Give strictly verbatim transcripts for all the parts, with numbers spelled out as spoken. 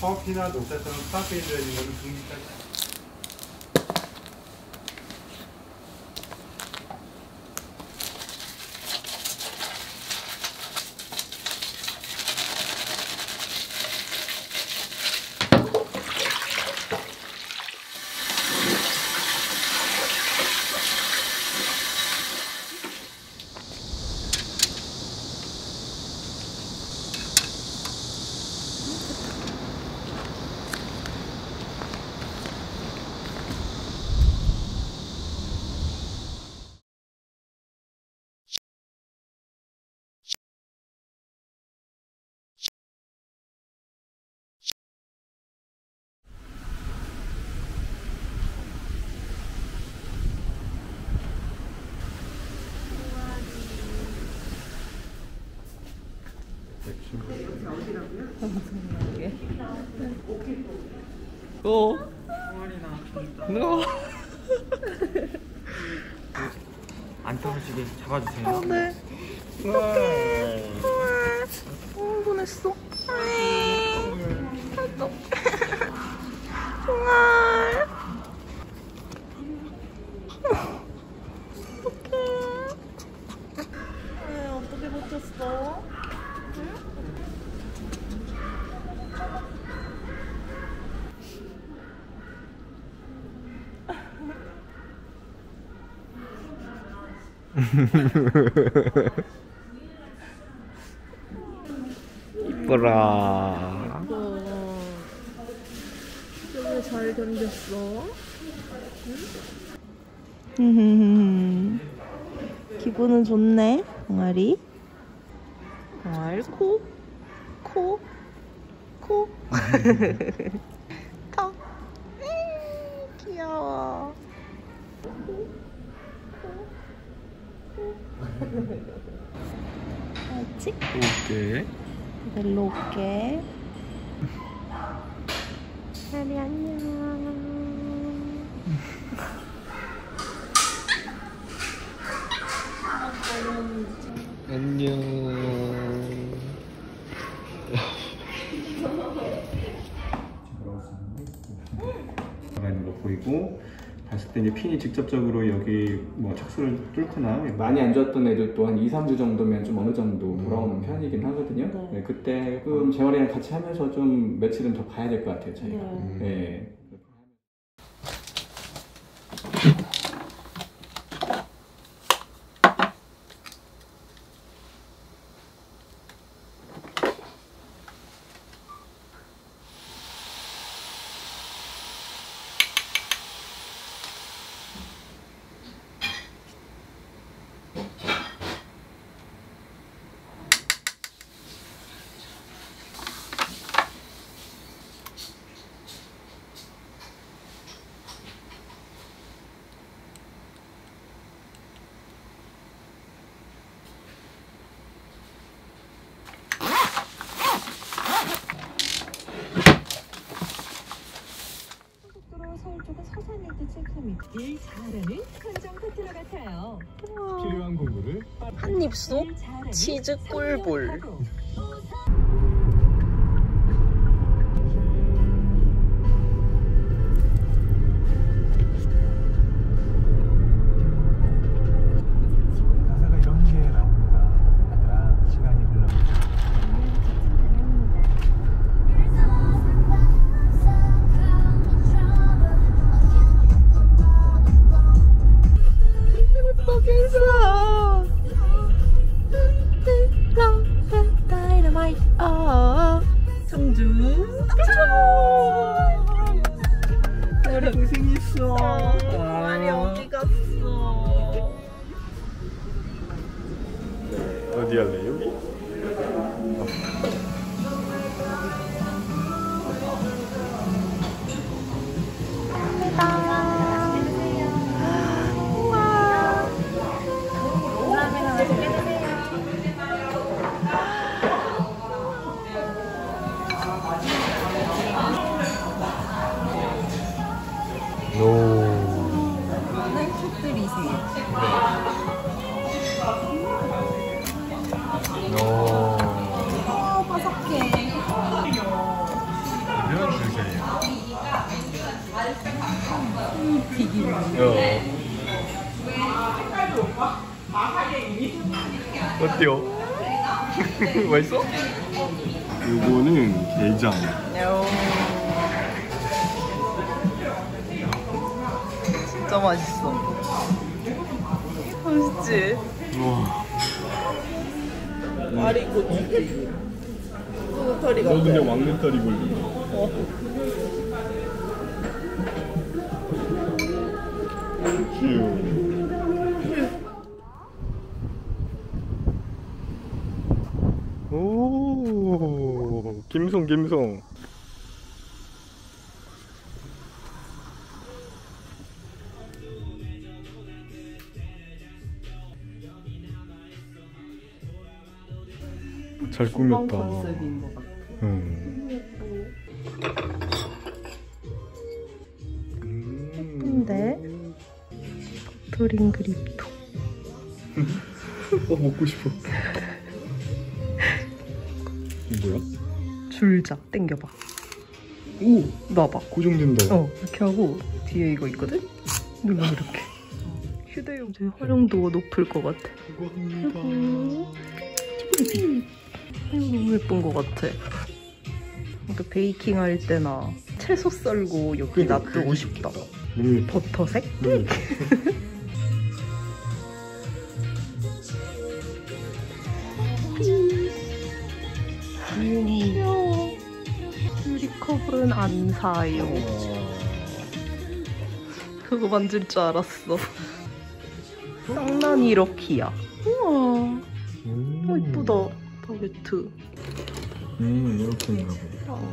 커피나 녹차처럼 카페인 들어있는 거는 중립까지. 어? 너? 안 떨어지게 잡아주세요. 어, 네. 어떡해. 헐. 어, 보냈어. 정말. 어떡해. 왜, 어떻게 버텼어? 이뻐라. 왜 잘 견뎠어? 응? 기분은 좋네, 동아리. 동아리 코, 코, 코. 턱. 음, 귀여워. 알지? 올게. 일로 올게. 하리 안녕. 안녕. 들어가 있는 거 보이고 봤을 때 이제 핀이 직접적으로 여기 뭐 척수를 뚫거나 많이 안 좋았던 애들도 한 이, 삼 주 정도면 좀 어느 정도 돌아오는 편이긴 하거든요. 네. 네, 그때 좀 재활이랑 같이 하면서 좀 며칠은 더 봐야 될 것 같아요, 저희가. 네. 네. 서울 쪽은 서산일 때 칠삼이 일 잘하는 컨정 파트너 같아요. 필요한 공부를 한 입속 치즈 꿀볼. 가사가 이런 게 나옵니다. 아들아, 시간이 흘러가고 청주 우리 고생했어. 아니 어디 갔어? 어디 할래? 여기? 튀김. 어. 어때요? 맛있어? 요거는 게장. 진짜 맛있어. 맛있지? 우와. 와리고치. 소털이 너 같아. 그냥 왕눈다리 걸려. 어. 귀여워. 오, 김송 김송. 잘 꾸몄다. 컨셉인 것 같아. 음. 근데 도토링 그립토. 어 먹고 싶어. 이거 뭐야? 줄자 당겨봐. 오, 놔봐. 고정된다. 어 이렇게 하고 뒤에 이거 있거든. 눌러 이렇게. 휴대용 제 활용도가 높을 것 같아. 이거 합니다. 이거 너무 예쁜 것 같아. 그러니까 베이킹 할 때나 채소 썰고 여기 그러니까 놔두고 그게 싶다. 너무 예뻐. 버터색? 너무 예뻐. 귀여워. 유리컵은 안 사요. 그거 만질 줄 알았어. 쌍난이 럭키야. 우와. 음. 어, 이쁘다. 바게트. 음, 이렇게 있나 보다. 어.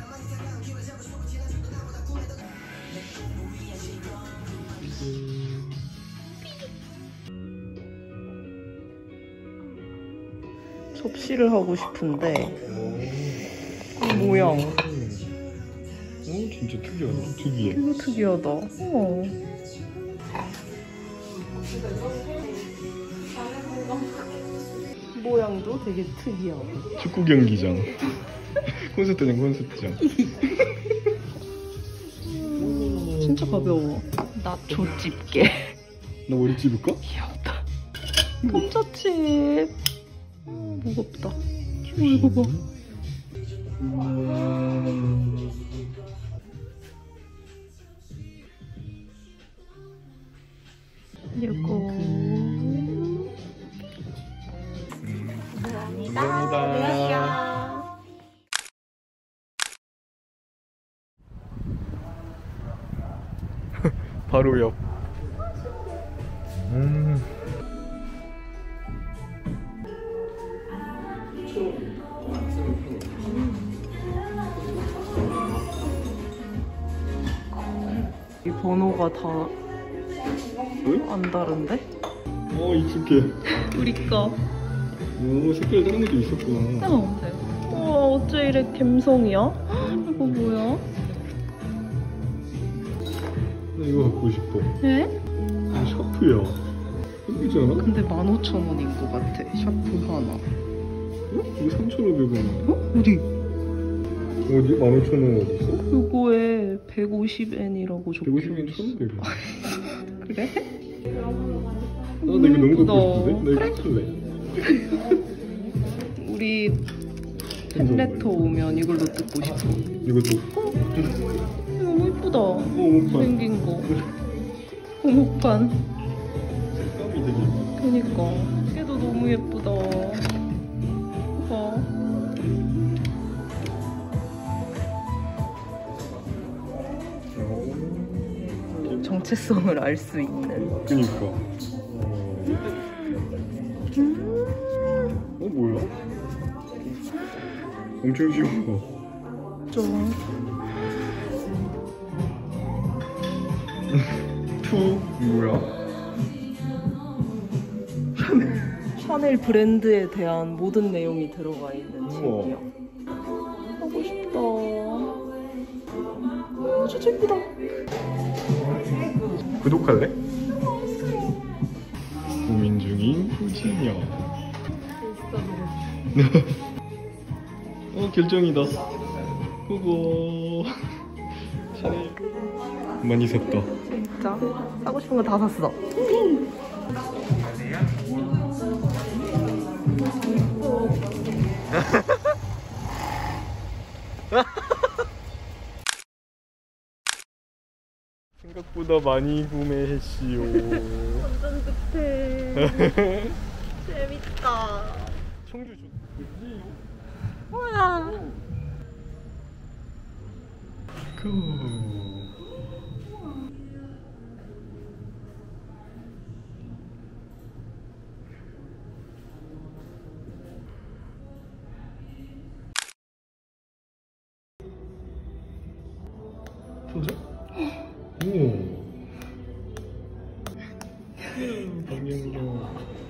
접시를 하고 싶은데 이 모양 오, 진짜 특이하다. 특이해. 되게 특이하다. 어. 모양도 되게 특이하고. 축구 경기장. 콘서트장, 콘서트장. 진짜 가벼워. 나초 집게. 나 머리 찝을까? 귀엽다. 감자칩. 음, 무겁다. 어, 이거 봐. 음. 이거. 감사합니다. 바로 옆. 음. 이 번호가 다 안 응? 다른데? 어, 익숙해. 우리까. 오, 색깔 다른 것도 있었구나. 어. 우와, 어째 이래 갬성이야? 이거 뭐야? 나 이거 갖고 싶어. 에? 이거 샤프야. 예쁘지 않아? 근데 만 오천 원인 것 같아. 샤프 하나. 어? 이거 삼천오백 원. 어? 어디? 어디? 만 오천 원 어디 있어? 요거에 백오십 엔이라고 적혀 백오십 엔 있어. 천오백 원. 그래? 아, 나 이거 너무 갖고 싶은데? 나 이거 살래. 우리 탭레터 오면 이걸로 뜯고 싶어. 이것도. 너무 이쁘다. 어, 오빠. 생긴 거. 고목판. 색감이 되게 예뻐. 그니까. 걔도 너무 예쁘다. 봐. 정체성을 알 수 있는. 그니까. 어, 뭐야? 엄청 쉬워. 좀. 투 뭐야? 샤넬 브랜드에 대한 모든 내용이 들어가 있는 우와. 책이야. 하고 싶다. 아, 진짜 예쁘다. 구독할래? 고민 중인 후진이야. 어, 결정이다. 그거 샤넬 많이 샀다. 진짜 사고 싶은 거 다 샀어. 생각보다 많이 구매했시오. 완전 듯해. 재밌다. 청주 좋지? 뭐야? 고. 진짜? 오. 방향으로.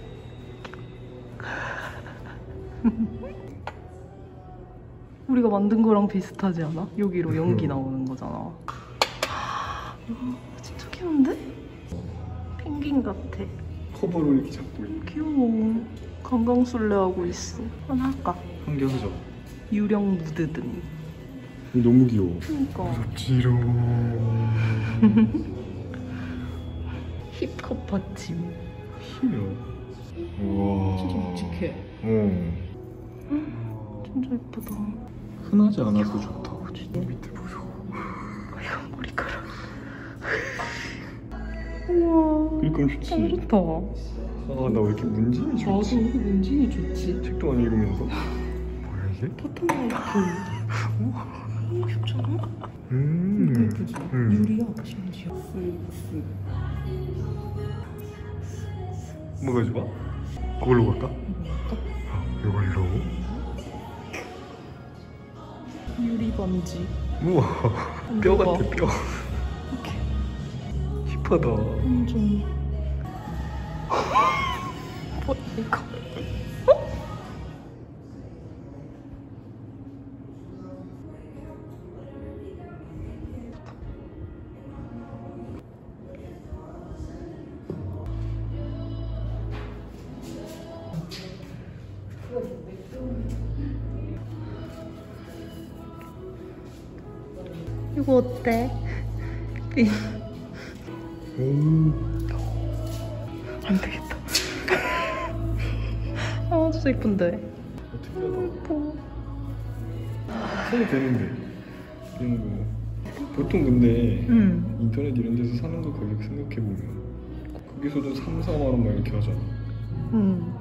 우리가 만든 거랑 비슷하지 않아? 여기로 연기 나오는 거잖아. 진짜 귀여운데? 펭귄 같아. 커버로 이렇게 잡고 있는. 귀여워. 강강술래 하고 있어. 하나 할까? 한겨서. 유령 무드 등. 너무 귀여워. 그니까. 지롱. 힙합 받침. 힘이야. 우와. 진짜 묵직해. 어. 진짜 예쁘다. 흔하지 않아서 좋다. 진짜. 밑에 보소. 이거 머리카락. 우와. 그러니까 좋지. 너무 좋다. 아, 나 왜 이렇게 문진이 좋지? 나도 이렇게 문진이 좋지. 책도 안 읽으면서. 뭐야 이게? 버튼라이트. 너무 귀엽잖아? 음. 너무 예쁘지? 음. 유리야 심지어. 쓱쓱. 뭐가 좋아? 그걸로 갈까? 이걸로? 유리 반지. 우와. 뼈 같아 뼈. 힙하다. 완전. 뭐 이거? 이거 어때? 음. 안 되겠다. 아 진짜 이쁜데. 특이하다. 예뻐. 사야 되는데 이런 거. 보통 근데 응. 인터넷 이런 데서 사는 거 가격 생각해 보면 거기서도 삼, 사만 원 막 이렇게 하잖아. 응.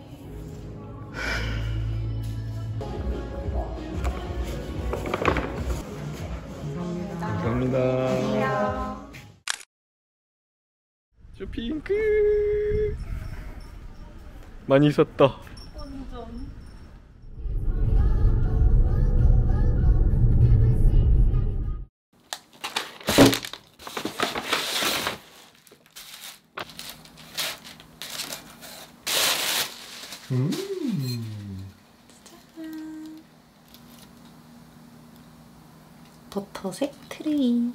감사합니다. 쇼핑 끝. 많이 샀다. 완전. 음. 버터색 트레이.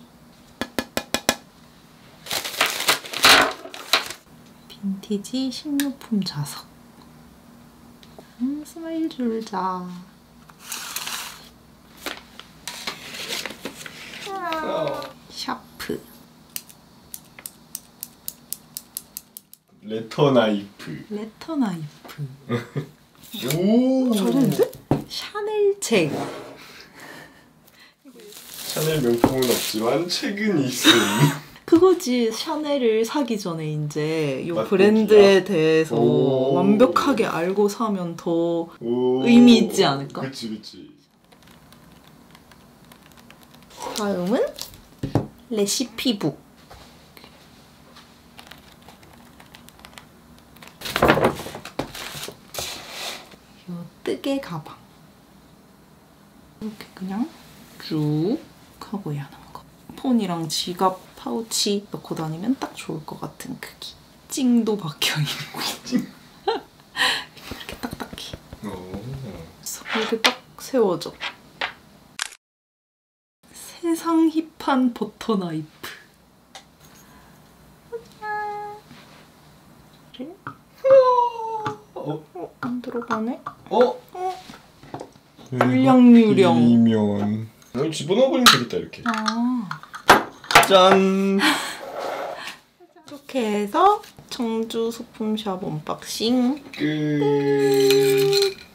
빈티지 식료품 자석. 음, 스마일 줄자. 샤프. 레터 나이프. 레터 나이프. 오. 잘했는데? 샤넬 책. 샤넬 명품은 없지만 책은 있음. 그거지. 샤넬을 사기 전에 이제 이 맛보기야? 브랜드에 대해서 오. 완벽하게 알고 사면 더 오. 의미 있지 않을까? 그치 그치. 다음은 레시피북. 요 뜨개 가방. 이렇게 그냥 쭉 하고 하는 거. 폰이랑 지갑, 파우치 넣고 다니면 딱 좋을 것 같은 크기. 찡도 박혀있고 이렇게 딱딱해. 오. 이렇게 딱 세워져. 세상 힙한 버터 나이프. 어? 어, 안 들어가네? 어? 어? 불량유령. 이면 여기 집어넣어버리면 되겠다 이렇게. 아. 짠. 이렇게 해서 청주 소품샵 언박싱 끝.